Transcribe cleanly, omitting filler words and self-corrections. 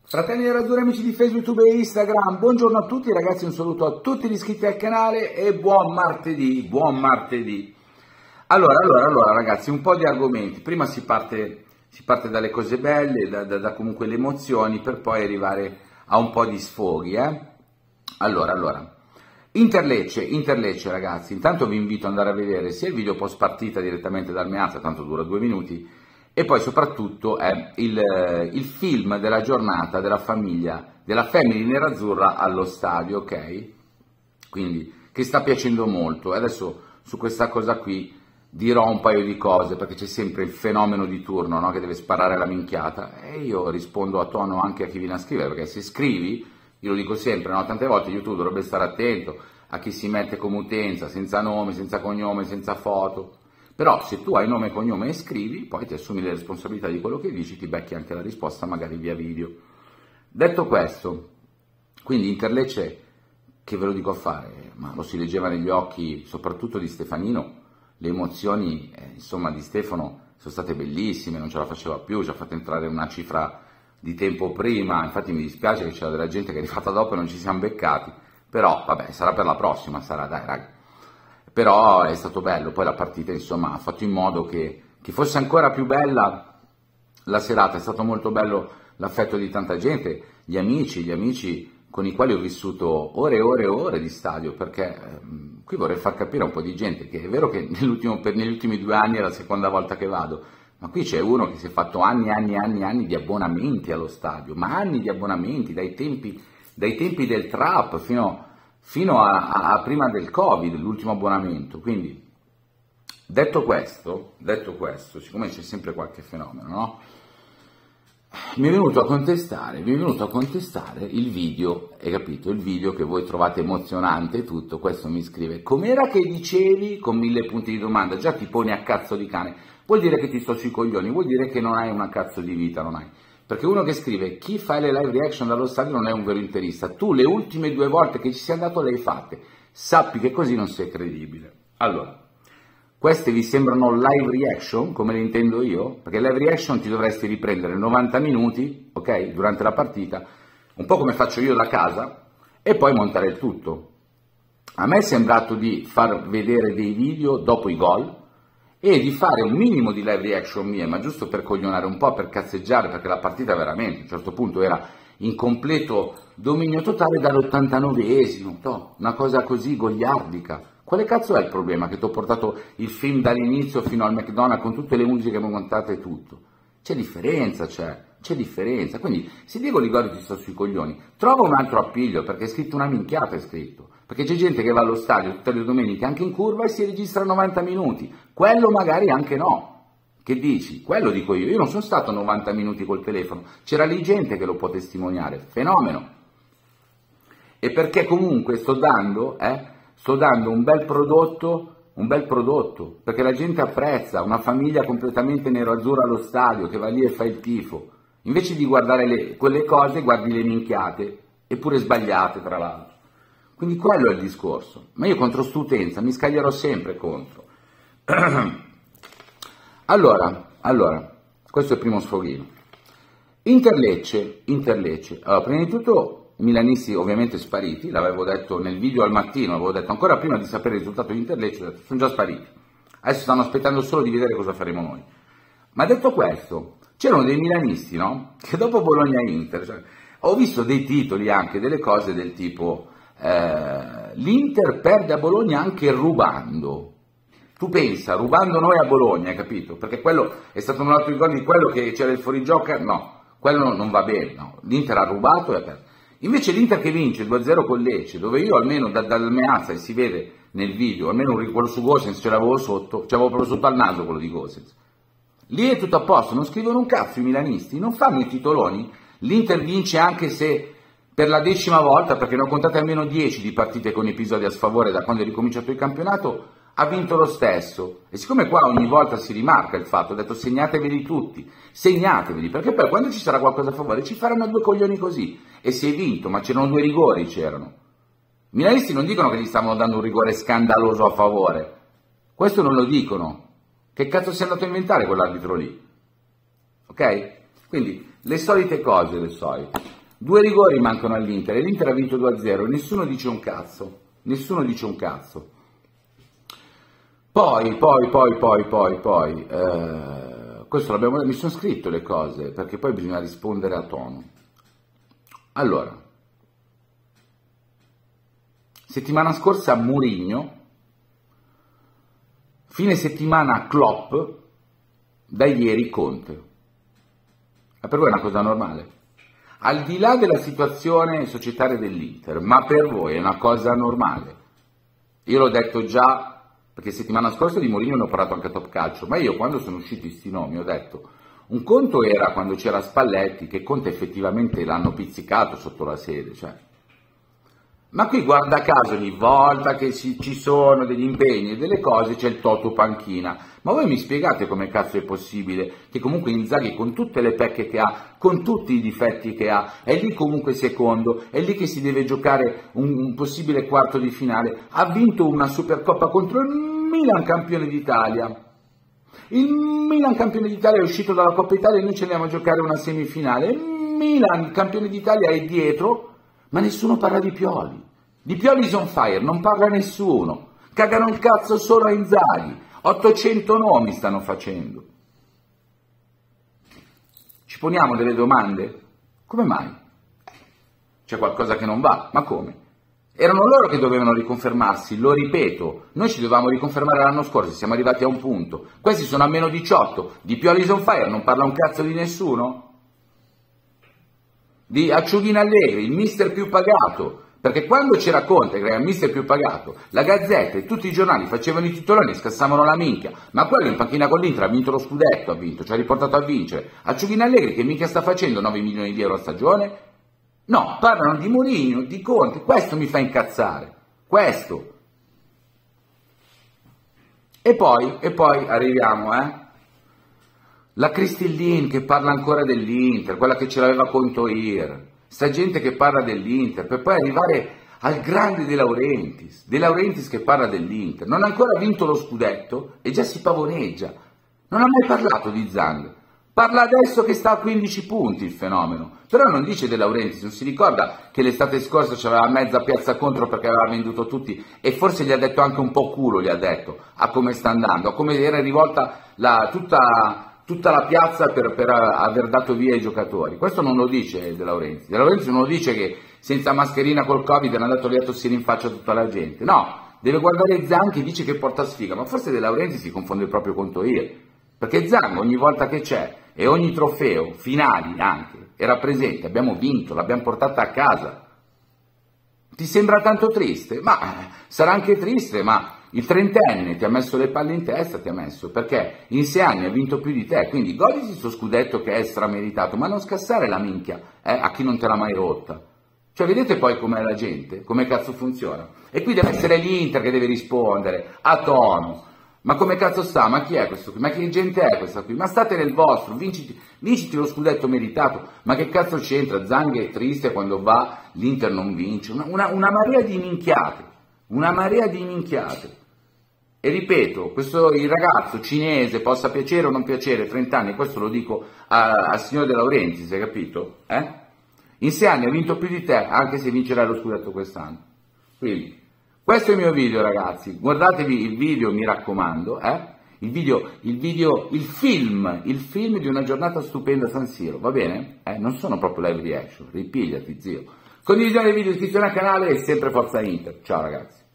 Fratelli nerazzurri, amici di Facebook, YouTube e Instagram, buongiorno a tutti ragazzi, un saluto a tutti gli iscritti al canale e buon martedì, buon martedì. Allora ragazzi, un po' di argomenti, prima si parte dalle cose belle, da comunque le emozioni, per poi arrivare a un po' di sfoghi, Allora, Inter-Lecce ragazzi, intanto vi invito ad andare a vedere sia il video post partita direttamente dal Meazza, tanto dura 2 minuti, e poi soprattutto il film della giornata della family nerazzurra allo stadio, ok? Quindi, che sta piacendo molto. E adesso su questa cosa qui dirò un paio di cose, perché c'è sempre il fenomeno di turno, no? Che deve sparare la minchiata, e io rispondo a tono anche a chi viene a scrivere, perché se scrivi, io lo dico sempre, no? Tante volte YouTube dovrebbe stare attento a chi si mette come utenza, senza nome, senza cognome, senza foto. Però se tu hai nome e cognome e scrivi, poi ti assumi le responsabilità di quello che dici, ti becchi anche la risposta magari via video. Detto questo, quindi Inter-Lecce, che ve lo dico a fare, ma lo si leggeva negli occhi soprattutto di Stefanino, le emozioni insomma di Stefano sono state bellissime, non ce la faceva più, ci ha fatto entrare una cifra di tempo prima, infatti mi dispiace che c'era della gente che è arrivata dopo e non ci siamo beccati, però vabbè, sarà per la prossima, sarà, dai raga. Però è stato bello, poi la partita insomma ha fatto in modo che fosse ancora più bella la serata, è stato molto bello l'affetto di tanta gente, gli amici con i quali ho vissuto ore e ore e ore di stadio, perché qui vorrei far capire a un po' di gente che è vero che negli ultimi 2 anni è la seconda volta che vado, ma qui c'è uno che si è fatto anni di abbonamenti allo stadio, ma anni di abbonamenti, dai tempi del trap fino a prima del Covid, l'ultimo abbonamento. Quindi, detto questo, siccome c'è sempre qualche fenomeno, no? Mi è venuto a contestare il video, hai capito? Il video che voi trovate emozionante e tutto, questo mi scrive, com'era che dicevi, con 1000 punti di domanda, già ti poni a cazzo di cane, vuol dire che ti sto sui coglioni, vuol dire che non hai una cazzo di vita, non hai. Perché uno che scrive, chi fa le live reaction dallo stadio non è un vero interista, tu le ultime 2 volte che ci sei andato le hai fatte, sappi che così non sei credibile. Allora, queste vi sembrano live reaction, come le intendo io? Perché live reaction ti dovresti riprendere 90 minuti, ok, durante la partita, un po' come faccio io da casa, e poi montare il tutto. A me è sembrato di far vedere dei video dopo i gol, e di fare un minimo di live reaction mie, ma giusto per coglionare un po', per cazzeggiare, perché la partita veramente a un certo punto era in completo dominio totale dall'89esimo, no? Una cosa così goliardica. Quale cazzo è il problema? Che ti ho portato il film dall'inizio fino al McDonald's con tutte le musiche montate e tutto. C'è differenza, quindi se Diego Ligori ti sta sui coglioni, trova un altro appiglio, perché è scritto una minchiata, è scritto. Perché c'è gente che va allo stadio tutte le domeniche, anche in curva, e si registra 90 minuti. Quello magari anche no. Che dici? Quello dico io. Io non sono stato 90 minuti col telefono. C'era lì gente che lo può testimoniare. Fenomeno. E perché comunque sto dando un bel prodotto, perché la gente apprezza una famiglia completamente nero-azzurra allo stadio, che va lì e fa il tifo. Invece di guardare quelle cose, guardi le minchiate, eppure sbagliate tra l'altro. Quindi quello è il discorso, ma io contro st'utenza mi scaglierò sempre contro. Allora, questo è il primo sfoghino. Inter-Lecce. Allora, prima di tutto, milanisti ovviamente spariti, l'avevo detto nel video al mattino, avevo detto ancora prima di sapere il risultato di Inter-Lecce, ho detto, sono già spariti. Adesso stanno aspettando solo di vedere cosa faremo noi. Ma detto questo, c'erano dei milanisti, no? Che dopo Bologna-Inter, cioè, ho visto dei titoli anche, delle cose del tipo... l'Inter perde a Bologna anche rubando. Tu pensa, rubando noi a Bologna, hai capito? Perché quello è stato un altro ricordo di quello che c'era il fuorigioco, no, quello non va bene, no. L'Inter ha rubato e ha perso. Invece l'Inter che vince 2-0 con Lecce, dove io almeno dal Meazza, e si vede nel video, almeno quello su Gosens ce l'avevo sotto, ce l'avevo proprio sotto al naso quello di Gosens. Lì è tutto a posto, non scrivono un cazzo i milanisti, non fanno i titoloni. L'Inter vince anche se per la 10ª volta, perché ne ho contate almeno 10 di partite con episodi a sfavore da quando è ricominciato il campionato, ha vinto lo stesso. E siccome qua ogni volta si rimarca il fatto, ho detto segnateveli tutti, segnateveli, perché poi quando ci sarà qualcosa a favore ci faranno 2 coglioni così. E si è vinto, ma c'erano 2 rigori, c'erano. I milanisti non dicono che gli stavano dando un rigore scandaloso a favore. Questo non lo dicono. Che cazzo si è andato a inventare quell'arbitro lì? Ok? Quindi le solite cose, le solite. 2 rigori mancano all'Inter e l'Inter ha vinto 2-0, nessuno dice un cazzo, nessuno dice un cazzo. Poi, questo l'abbiamo, mi sono scritto le cose, perché poi bisogna rispondere a tono. Allora, settimana scorsa Mourinho, fine settimana Klopp, da ieri Conte. Ma per voi è una cosa normale? Al di là della situazione societaria dell'Inter, ma per voi è una cosa normale? Io l'ho detto già, perché settimana scorsa di Mourinho ne ho parlato anche a Top Calcio, ma io quando sono usciti sti nomi ho detto, un conto era quando c'era Spalletti, che Conte effettivamente l'hanno pizzicato sotto la sede, cioè. Ma qui guarda caso ogni volta che ci sono degli impegni e delle cose c'è il toto panchina. Ma voi mi spiegate come cazzo è possibile che comunque Inzaghi, con tutte le pecche che ha, con tutti i difetti che ha, è lì comunque secondo, è lì che si deve giocare un possibile quarto di finale, ha vinto una Supercoppa contro il Milan campione d'Italia. Il Milan campione d'Italia è uscito dalla Coppa Italia e noi ci andiamo a giocare una semifinale. Il Milan campione d'Italia è dietro, ma nessuno parla di Pioli. Di Pioli is on fire, non parla nessuno. Cagano il cazzo solo a Inzaghi. 800 nomi stanno facendo. Ci poniamo delle domande? Come mai? C'è qualcosa che non va? Ma come? Erano loro che dovevano riconfermarsi, lo ripeto. Noi ci dovevamo riconfermare l'anno scorso, siamo arrivati a un punto. Questi sono a meno 18. Di Pioli is on fire, non parla un cazzo di nessuno? Di Acciughina Allegri, il mister più pagato. Perché quando c'era Conte, che era il mister più pagato, la Gazzetta e tutti i giornali facevano i titoloni e scassavano la minchia. Ma quello in panchina con l'Inter ha vinto lo scudetto, ci ha riportato a vincere. Acciughina Allegri che minchia sta facendo 9 milioni di euro a stagione? No, parlano di Mourinho, di Conte, questo mi fa incazzare. Questo. E poi arriviamo, la Cristillin che parla ancora dell'Inter, quella che ce l'aveva con Toir. Sta gente che parla dell'Inter, per poi arrivare al grande De Laurentiis che parla dell'Inter, non ha ancora vinto lo scudetto e già si pavoneggia, non ha mai parlato di Zhang, parla adesso che sta a 15 punti il fenomeno, però non dice De Laurentiis, non si ricorda che l'estate scorsa c'aveva mezza piazza contro perché aveva venduto tutti e forse gli ha detto anche un po' culo, gli ha detto, a come sta andando, a come era rivolta tutta la piazza per aver dato via i giocatori. Questo non lo dice De Laurentiis. De Laurentiis non lo dice che senza mascherina col Covid è andato lì a tossire in faccia a tutta la gente. No, deve guardare Zhang che dice che porta sfiga, ma forse De Laurentiis si confonde proprio con Toir. Perché Zhang ogni volta che c'è e ogni trofeo, finali anche, era presente, abbiamo vinto, l'abbiamo portata a casa. Ti sembra tanto triste? Ma sarà anche triste, ma il trentenne ti ha messo le palle in testa, perché in 6 anni ha vinto più di te, quindi goditi il suo scudetto che è strameritato, ma non scassare la minchia a chi non te l'ha mai rotta. Cioè vedete poi com'è la gente, come cazzo funziona. E qui deve essere l'Inter che deve rispondere, a tono. Ma come cazzo sta? Ma chi è questo qui? Ma che gente è questa qui? Ma state nel vostro, vinciti lo scudetto meritato. Ma che cazzo c'entra? Zhang è triste quando va, l'Inter non vince. Una marea di minchiate. Una marea di minchiate. E ripeto, il ragazzo cinese, possa piacere o non piacere, 30 anni, questo lo dico al signor De Laurentiis, hai capito? In 6 anni ha vinto più di te, anche se vincerà lo scudetto quest'anno. Quindi, questo è il mio video, ragazzi. Guardatevi il video, mi raccomando, il film di una giornata stupenda a San Siro, va bene? Non sono proprio live reaction, ripigliati, zio. Condivisione del video, iscrizione al canale e sempre forza Inter. Ciao, ragazzi.